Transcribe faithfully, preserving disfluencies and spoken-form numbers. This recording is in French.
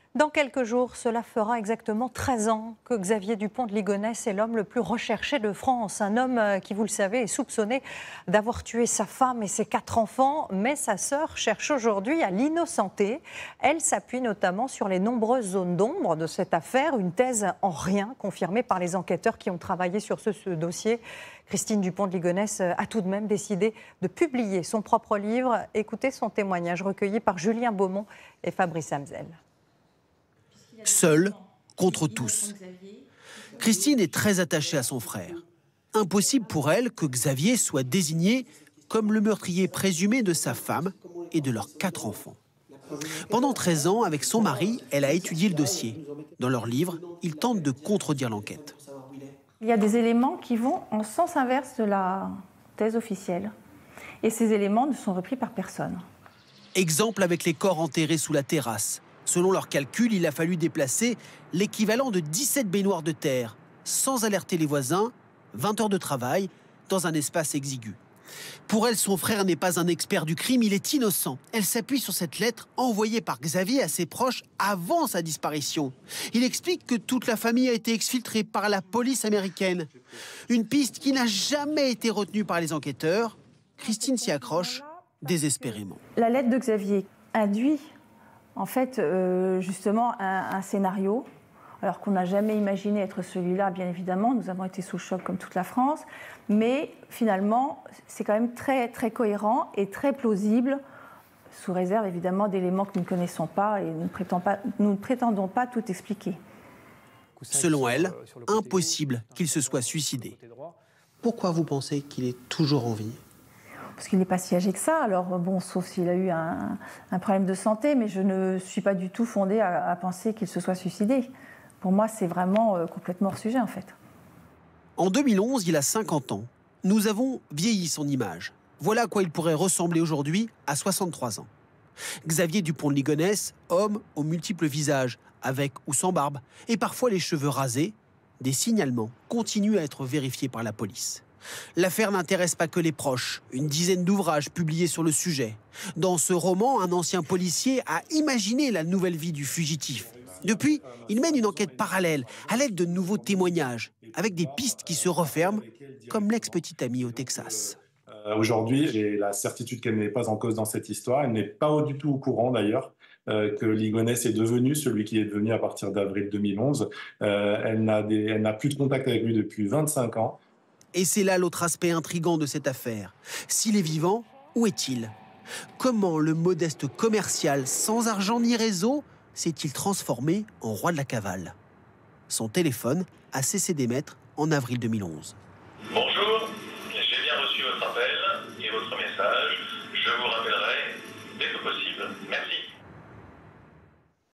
Dans quelques jours, cela fera exactement treize ans que Xavier Dupont de Ligonnès est l'homme le plus recherché de France. Un homme qui, vous le savez, est soupçonné d'avoir tué sa femme et ses quatre enfants. Mais sa sœur cherche aujourd'hui à l'innocenter. Elle s'appuie notamment sur les nombreuses zones d'ombre de cette affaire. Une thèse en rien confirmée par les enquêteurs qui ont travaillé sur ce, ce dossier. Christine Dupont de Ligonnès a tout de même décidé de publier son propre livre. Écoutez son témoignage recueilli par Julien Beaumont et Fabrice Hamzel. Seule contre tous. Christine est très attachée à son frère. Impossible pour elle que Xavier soit désigné comme le meurtrier présumé de sa femme et de leurs quatre enfants. Pendant treize ans, avec son mari, elle a étudié le dossier. Dans leur livre, ils tentent de contredire l'enquête. Il y a des éléments qui vont en sens inverse de la thèse officielle. Et ces éléments ne sont repris par personne. Exemple avec les corps enterrés sous la terrasse. Selon leurs calculs, il a fallu déplacer l'équivalent de dix-sept baignoires de terre, sans alerter les voisins, vingt heures de travail, dans un espace exigu. Pour elle, son frère n'est pas un expert du crime, il est innocent. Elle s'appuie sur cette lettre envoyée par Xavier à ses proches avant sa disparition. Il explique que toute la famille a été exfiltrée par la police américaine. Une piste qui n'a jamais été retenue par les enquêteurs. Christine s'y accroche désespérément. La lettre de Xavier induit en fait, euh, justement, un, un scénario, alors qu'on n'a jamais imaginé être celui-là, bien évidemment. Nous avons été sous le choc comme toute la France. Mais finalement, c'est quand même très, très cohérent et très plausible, sous réserve évidemment d'éléments que nous ne connaissons pas et nous ne, prétendons pas, nous ne prétendons pas tout expliquer. Selon elle, impossible qu'il se soit suicidé. Pourquoi vous pensez qu'il est toujours en vie ? Parce qu'il n'est pas si âgé que ça, alors bon, sauf s'il a eu un, un problème de santé, mais je ne suis pas du tout fondée à, à penser qu'il se soit suicidé. Pour moi, c'est vraiment euh, complètement hors sujet, en fait. En deux mille onze, il a cinquante ans. Nous avons vieilli son image. Voilà à quoi il pourrait ressembler aujourd'hui à soixante-trois ans. Xavier Dupont de Ligonnès, homme aux multiples visages, avec ou sans barbe, et parfois les cheveux rasés, des signalements continuent à être vérifiés par la police. L'affaire n'intéresse pas que les proches. Une dizaine d'ouvrages publiés sur le sujet. Dans ce roman, un ancien policier a imaginé la nouvelle vie du fugitif. Depuis, il mène une enquête parallèle, à l'aide de nouveaux témoignages, avec des pistes qui se referment, comme l'ex-petite amie au Texas. Euh, Aujourd'hui, j'ai la certitude qu'elle n'est pas en cause dans cette histoire. Elle n'est pas du tout au courant, d'ailleurs, euh, que Ligonnès est devenu celui qui est devenu à partir d'avril deux mille onze. Euh, elle n'a des, elle n'a plus de contact avec lui depuis vingt-cinq ans. Et c'est là l'autre aspect intrigant de cette affaire. S'il est vivant, où est-il ? Comment le modeste commercial, sans argent ni réseau, s'est-il transformé en roi de la cavale ? Son téléphone a cessé d'émettre en avril deux mille onze. Bonjour, j'ai bien reçu votre appel et votre message.